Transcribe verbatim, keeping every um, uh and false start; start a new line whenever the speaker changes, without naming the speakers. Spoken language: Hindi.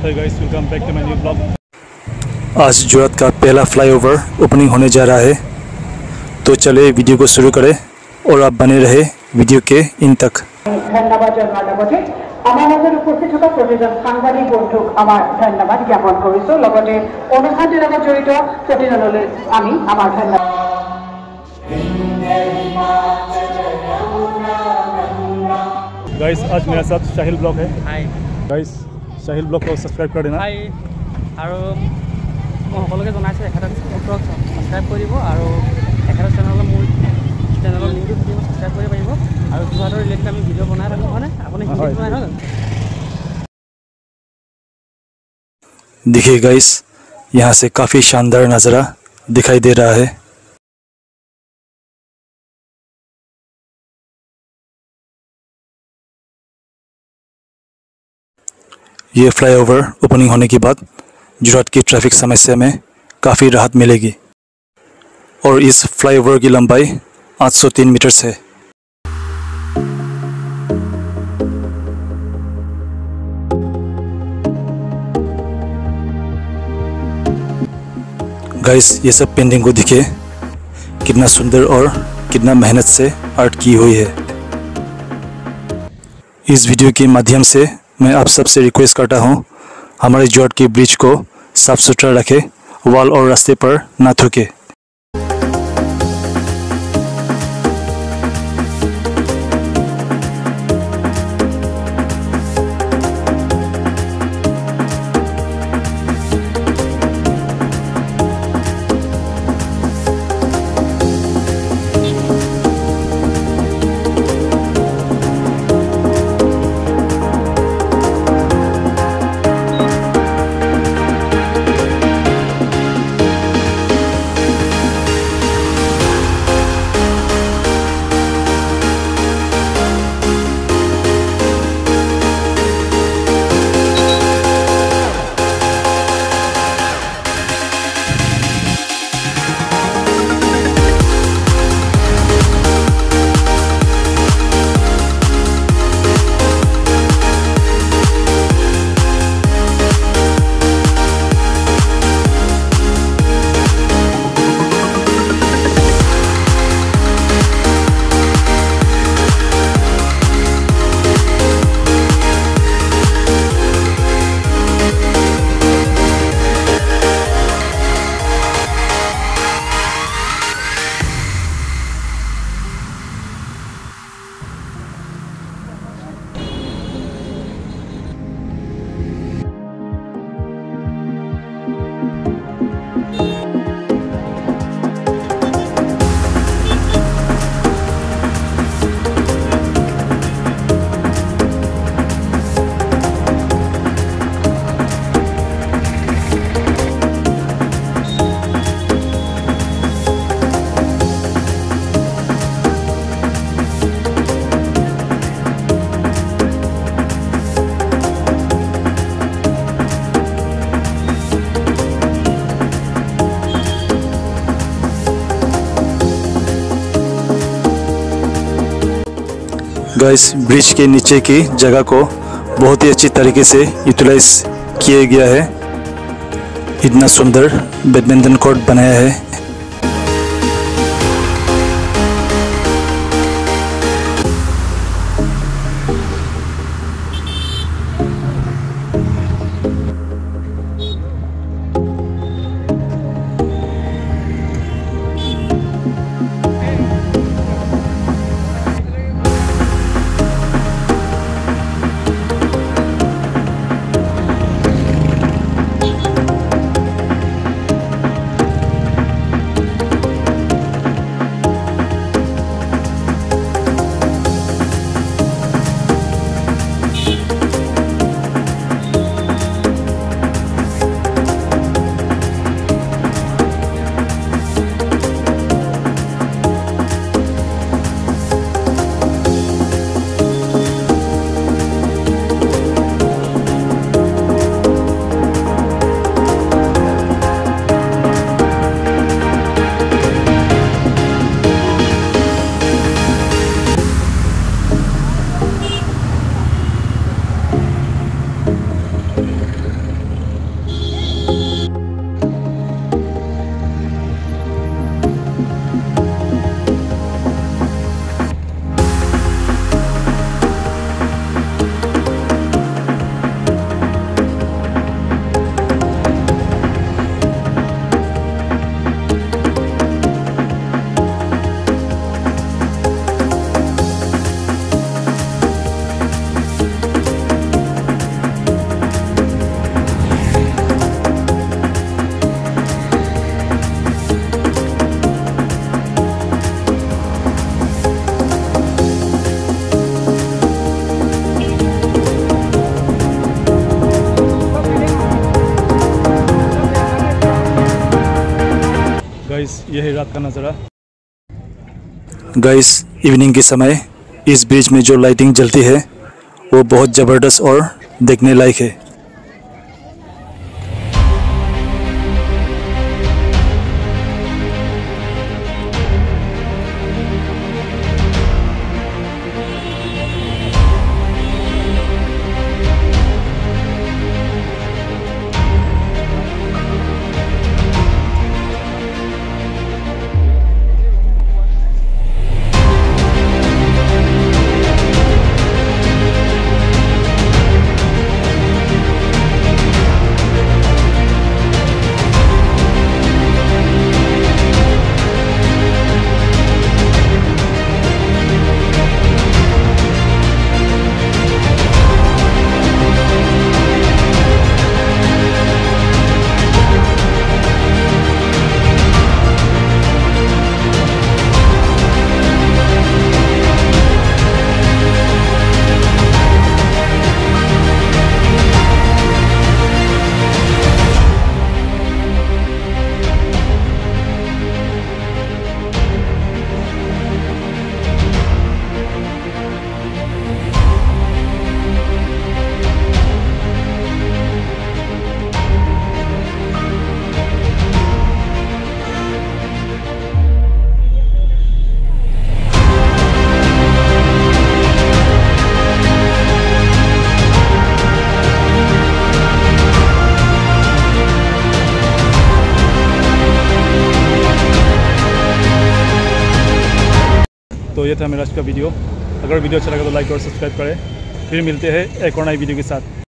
Hey guys, welcome back to my new vlog.
आज जोरहाट का पहला फ्लाईओवर ओपनिंग होने जा रहा है, तो चले वीडियो को शुरू करें और आप बने रहे वीडियो के इन तक।
धन्यवाद जनाब লগতে আমার মাজত উপস্থিত থকা প্ৰতিজন সাংবাদিক বন্ধুক আমাৰ ধন্যবাদ জ্ঞাপন কৰিছো। লগতে অনুষ্ঠানটিৰ লগত জড়িত প্ৰতিজনলৈ আমি আমাৰ ধন্যবাদ।
Guys, आज मेरे साथ शाहिल ब्लॉग है।
हाय
Guys, शाहिल ब्लॉग को सब्सक्राइब कर देना।
हाय আৰু মই সকলোকে জনাইছোঁ এখাদা সাবস্ক্ৰাইব কৰিব আৰু এখাদা চেনেলৰ মোৰ চেনেলৰ লিংকটো থাকিব, সাবস্ক্ৰাইব কৰিব পাৰিব আৰু যোৰহাটৰ ৰিলেটেড আমি ভিডিঅ' বনাই থাকোঁ হয়নে? আপুনি হিন্দী বনাই নহয় জানো?
देखिए गाइस, यहाँ से काफ़ी शानदार नज़ारा दिखाई दे रहा है। ये फ्लाईओवर ओपनिंग होने के बाद जोरहाट की ट्रैफिक समस्या में काफ़ी राहत मिलेगी और इस फ्लाईओवर की लंबाई आठ सौ तीन मीटर है। गाइस, ये सब पेंटिंग को दिखे कितना सुंदर और कितना मेहनत से आर्ट की हुई है। इस वीडियो के माध्यम से मैं आप सबसे रिक्वेस्ट करता हूँ, हमारे जोरहाट की ब्रिज को साफ सुथरा रखें, वॉल और रास्ते पर ना थूके। गाइस, ब्रिज के नीचे की जगह को बहुत ही अच्छी तरीके से यूटिलाइज किया गया है। इतना सुंदर बैडमिंटन कोर्ट बनाया है।
गाइस ये है रात का नज़ारा।
गाइस इवनिंग के समय इस ब्रिज में जो लाइटिंग जलती है वो बहुत ज़बरदस्त और देखने लायक है।
तो ये था मेरा आज का वीडियो। अगर वीडियो अच्छा लगा तो लाइक और सब्सक्राइब करें। फिर मिलते हैं एक और नई वीडियो के साथ।